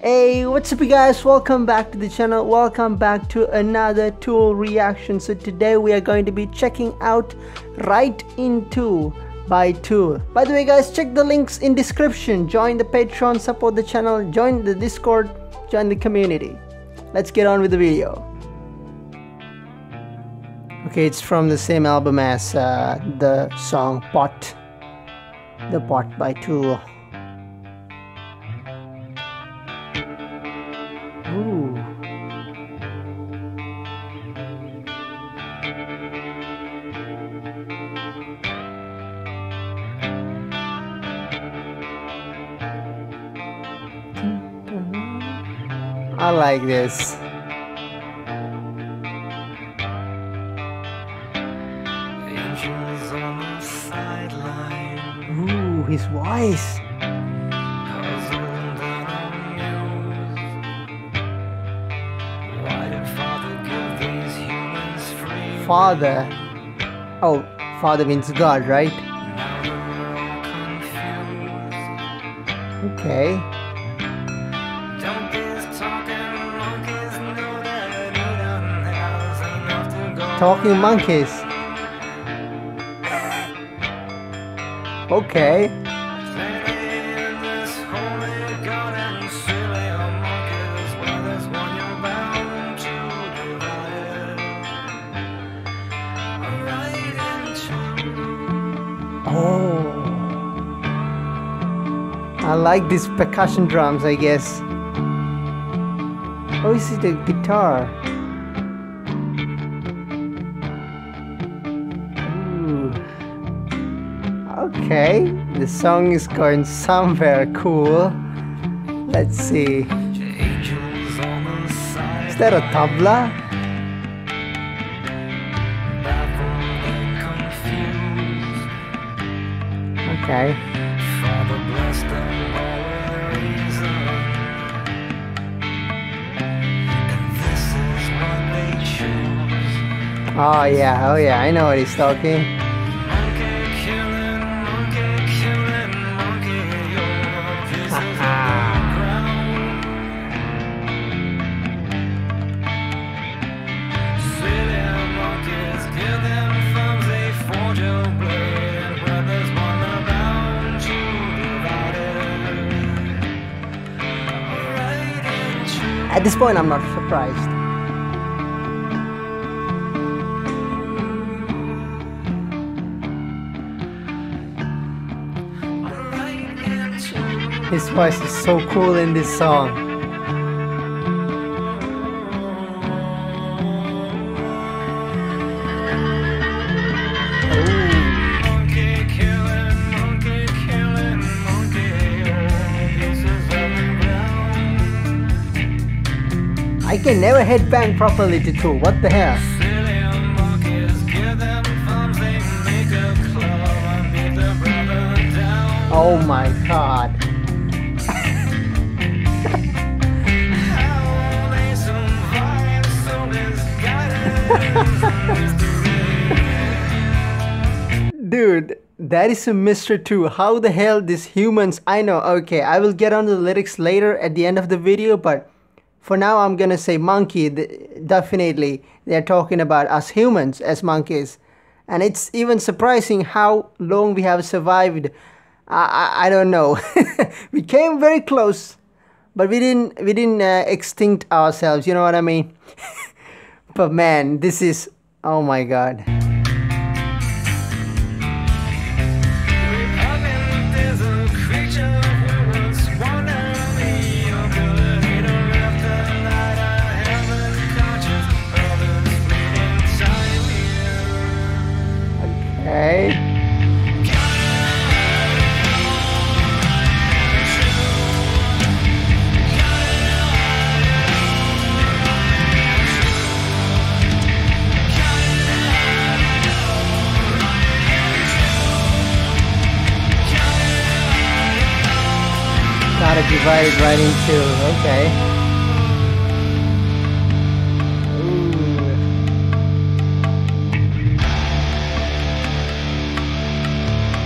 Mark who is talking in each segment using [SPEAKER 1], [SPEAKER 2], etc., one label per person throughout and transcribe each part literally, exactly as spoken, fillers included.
[SPEAKER 1] Hey, what's up you guys, welcome back to the channel, welcome back to another Tool reaction. So today we are going to be checking out Right Into by Tool. By the way guys, check the links in description, join the Patreon, support the channel, join the Discord, join the community. Let's get on with the video. Okay, it's from the same album as uh, the song Pot, The Pot by Tool. Ooh. I like this. Ooh, his voice. Father. Oh, Father means God, right? Okay. Talking monkeys. Okay. Oh, I like these percussion drums, I guess. Oh, this is the guitar. Ooh. Okay, the song is going somewhere cool. Let's see. Is that a tabla? Okay. Oh yeah, oh yeah, I know what he's talking. At this point, I'm not surprised. His voice is so cool in this song. I can never headbang properly to Tool. What the hell? Oh my god. Dude, that is a mystery too. How the hell these humans... I know, okay, I will get on the lyrics later at the end of the video, but for now, I'm gonna say monkey. Definitely, they're talking about us humans as monkeys, and it's even surprising how long we have survived. I I, I don't know. We came very close, but we didn't we didn't uh, extinct ourselves. You know what I mean? But man, this is, oh my god. Okay. Gotta divide it right into, okay.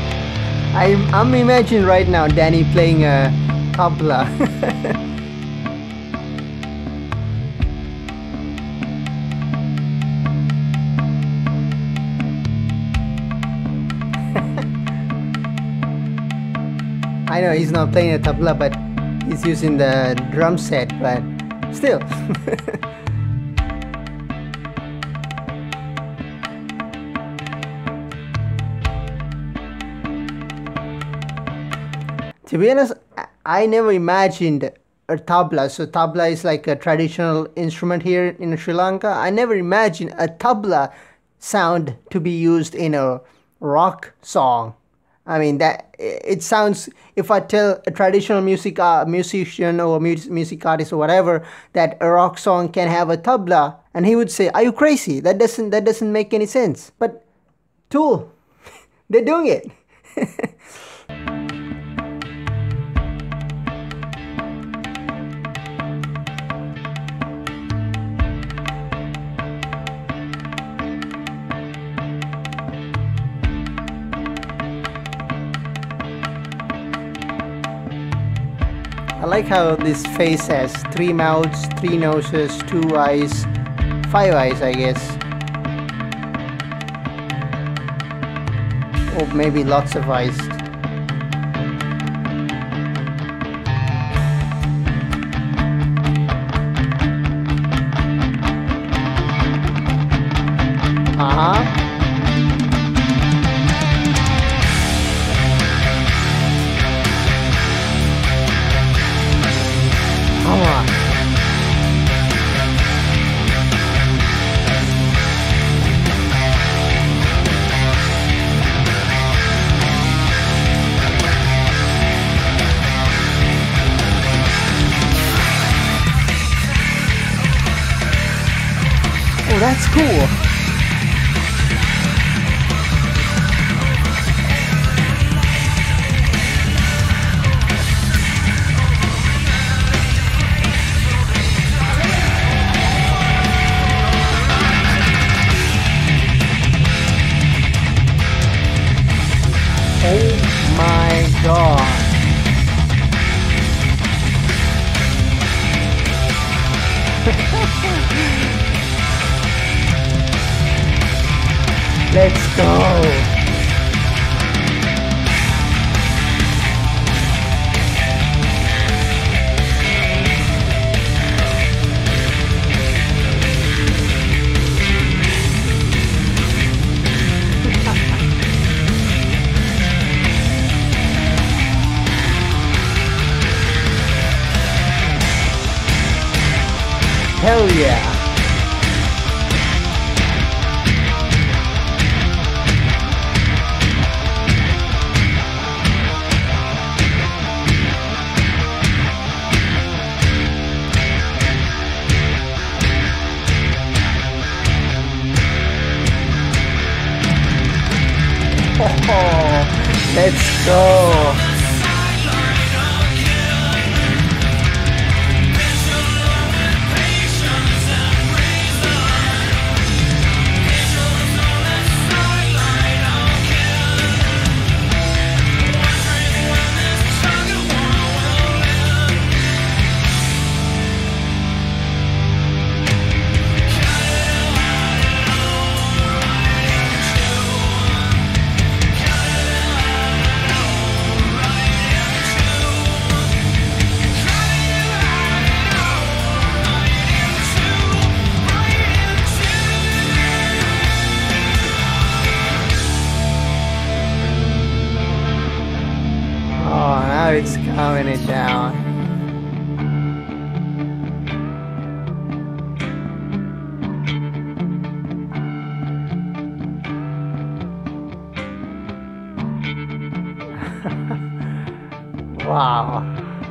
[SPEAKER 1] I'm, I'm imagining right now Danny playing a tabla. I know he's not playing a tabla, but he's using the drum set, but still. To be honest, I never imagined a tabla. So tabla is like a traditional instrument here in Sri Lanka. I never imagined a tabla sound to be used in a rock song. I mean, that it sounds, if I tell a traditional music uh, musician or music, music artist or whatever that a rock song can have a tabla, and he would say, "Are you crazy? That doesn't that doesn't make any sense." But Tool, they're doing it. I like how this face has three mouths, three noses, two eyes, five eyes, I guess. Or maybe lots of eyes. Uh-huh. Come on. Oh, that's cool. Oh my God. Let's go. Hell yeah. Oh, let's go. Now it's calming it down. Wow.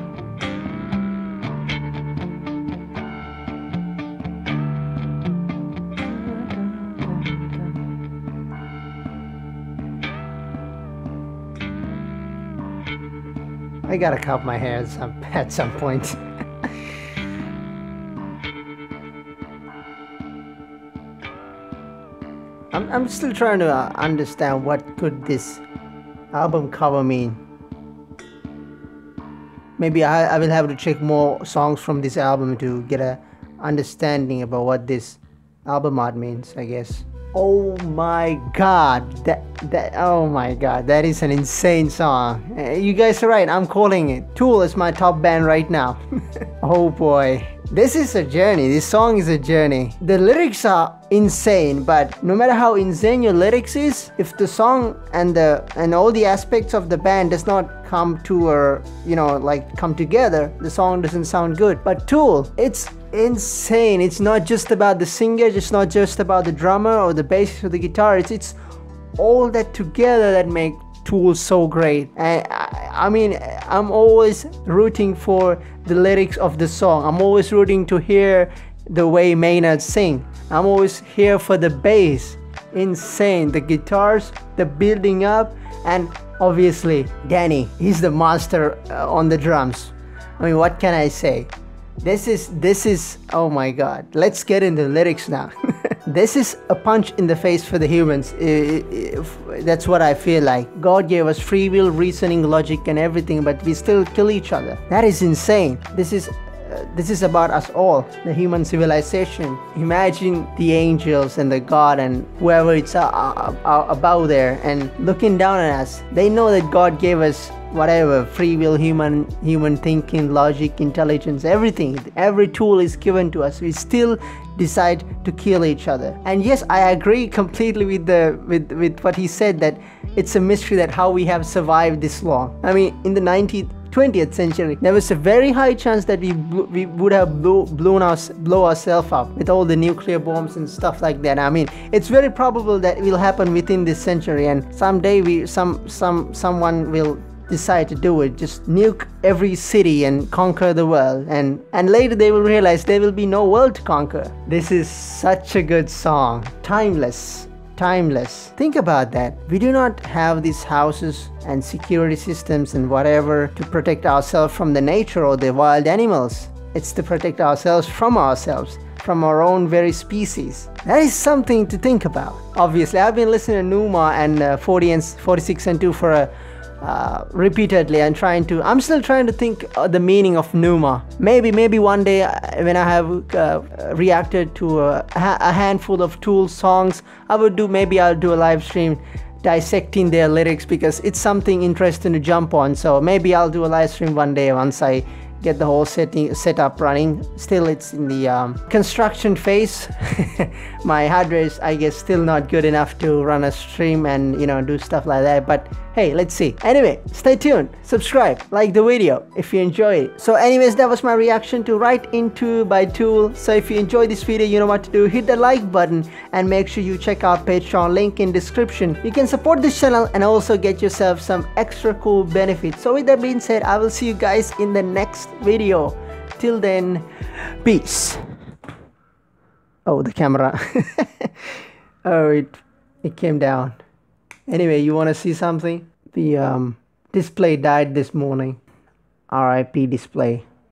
[SPEAKER 1] I gotta cut my hair at some, at some point. I'm, I'm still trying to uh, understand what could this album cover mean. Maybe I, I will have to check more songs from this album to get a understanding about what this album art means, I guess. Oh my god, that that oh my god, that is an insane song. Uh, you guys are right, I'm calling it. Tool is my top band right now. Oh boy, this is a journey. This song is a journey. The lyrics are insane, but no matter how insane your lyrics is, if the song and the and all the aspects of the band does not come to or you know like come together, the song doesn't sound good. But Tool, it's insane. It's not just about the singer, it's not just about the drummer or the bass or the guitar. It's it's all that together that make Tool so great. And I, I mean, I'm always rooting for the lyrics of the song. I'm always rooting to hear the way Maynard sing. I'm always here for the bass. Insane. The guitars, the building up, and obviously Danny. He's the master uh, on the drums. I mean, what can I say? This is, this is, oh my god. Let's get into the lyrics now. This is a punch in the face for the humans. That's what I feel like. God gave us free will, reasoning, logic and everything, but we still kill each other. That is insane. This is uh, this is about us all, the human civilization. Imagine the angels and the God and whoever it's uh, uh, above there and looking down at us. They know that God gave us whatever, free will, human human thinking, logic, intelligence, everything. Every tool is given to us. We still decide to kill each other. And yes, I agree completely with the with with what he said, that it's a mystery that how we have survived this long. I mean, in the nineteenth twentieth century, there was a very high chance that we we would have blew, blown us blow ourselves up with all the nuclear bombs and stuff like that. I mean, it's very probable that it will happen within this century, and someday we some some someone will decide to do it, just nuke every city and conquer the world, and and later they will realize there will be no world to conquer. This is such a good song. Timeless. Timeless. Think about that. We do not have these houses and security systems and whatever to protect ourselves from the nature or the wild animals. It's to protect ourselves from ourselves, from our own very species. That is something to think about. Obviously, I've been listening to Numa and uh, forty and forty-six and two for a Uh, repeatedly and trying to I'm still trying to think uh, the meaning of Numa. Maybe maybe one day uh, when I have uh, reacted to a, a handful of Tool songs, I would do maybe I'll do a live stream dissecting their lyrics, because it's something interesting to jump on. So maybe I'll do a live stream one day once I get the whole setting setup running. Still, it's in the um, construction phase. My hardware is, I guess, still not good enough to run a stream and you know do stuff like that, but hey, let's see. Anyway, stay tuned, subscribe, like the video if you enjoy it. So anyways, that was my reaction to Right Into by Tool. So if you enjoyed this video, you know what to do. Hit the like button and make sure you check out Patreon, link in description. You can support this channel and also get yourself some extra cool benefits. So with that being said, I will see you guys in the next video. Till then, peace. Oh, the camera. Oh, it it came down. Anyway, you want to see something? The um, display died this morning. R I P display.